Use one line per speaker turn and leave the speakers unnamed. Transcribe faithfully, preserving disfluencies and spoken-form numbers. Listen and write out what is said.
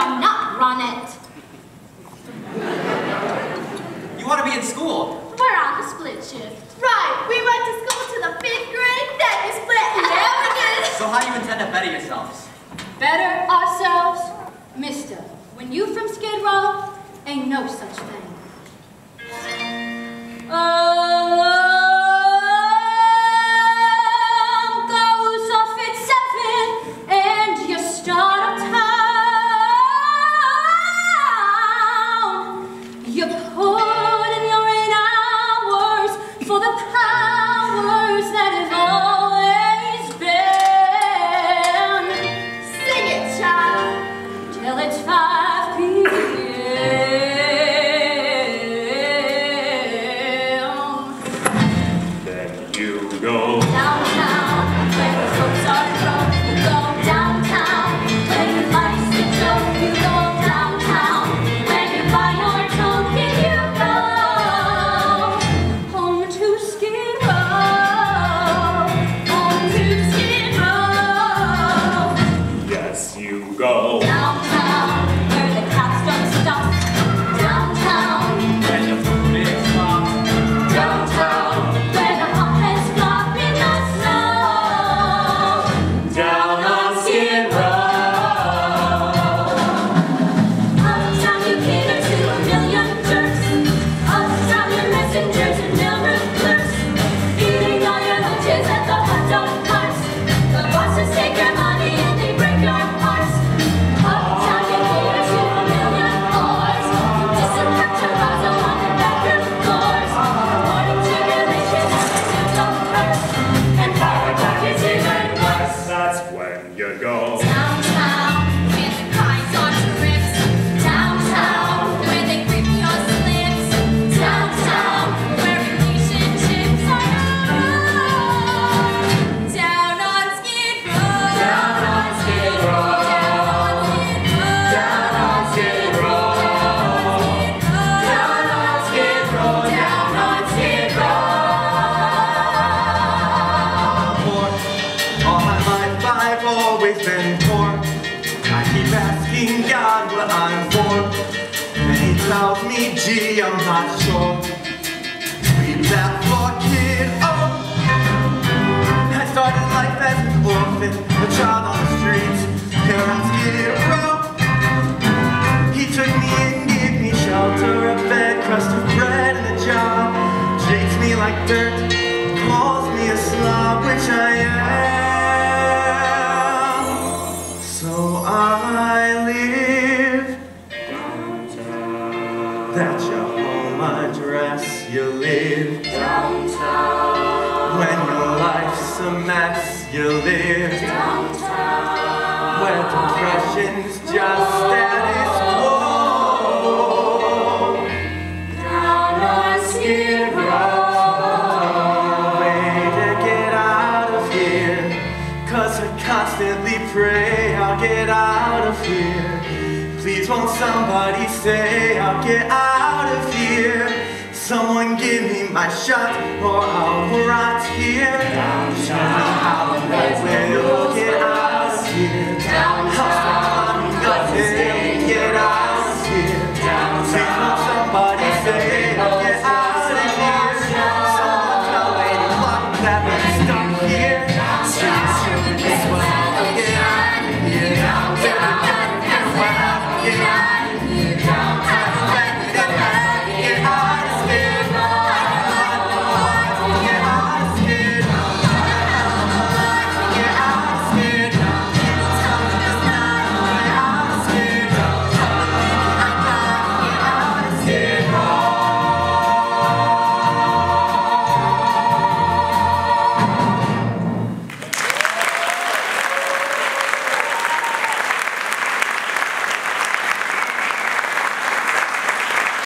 will not run it.
You want to be in school?
We're on the split shift.
Right, we went to school to the fifth grade, then we split. Yeah, we did.
So how do you intend to better yourselves?
Better ourselves? Mister, when you from Skid Row, ain't no such thing. Um, goes off at seven, and you start uptown. You put in your eight hours for the powers that have always been.
Sing it, child.
Till it's five p m
Then you go
downtown, where the folks are drunk. You go downtown, where your life's a joke. You go downtown, where you buy your token. You go home to Skid Row, home to Skid Row.
Yes, you go
Downtown, where the cops don't stop. Downtown,
When the food is soft.
downtown, where the hot has flop in the snow.
down on Skid Row.
Uptown, you cater to a million jerks. Uptown, your messengers and mailroom clerks. Eating all your lunches at the hot dog carts. The bosses take your money and they break your hearts. Uptown, you cater to a million whores. Disappear to Rosa on the bathroom floors. According to religion and the new dumb curse. And power talk is even worse.
That's when you go
Downtown, where the crimes on trips. Downtown, where they grip your slips. Downtown, where relationships are known. Down on Skid Row. Down on Skid Row. Down on Skid Row. Down on Skid Row. Down on Skid Row.
Poor. All my life I've always been poor. I keep asking God what I'm for. And he tells me, gee, I'm not sure. Leave that poor kid, oh. I started life as an orphan, a child on the streets, here on Skid Row. He took me and gave me shelter, a bed, crust of bread, and a job. Treats me like dirt, calls me a slob, which I am. So I live. That's your home address, you live.
Downtown,
When your life's a mess, you live.
downtown.
Where depression's just status quo.
Down on Skid Row.
Way to get out of here. Cause I constantly pray I'll get out of here. Please won't somebody say I'll get out of here. Someone give me my shot or I'll rot here. Show me how I will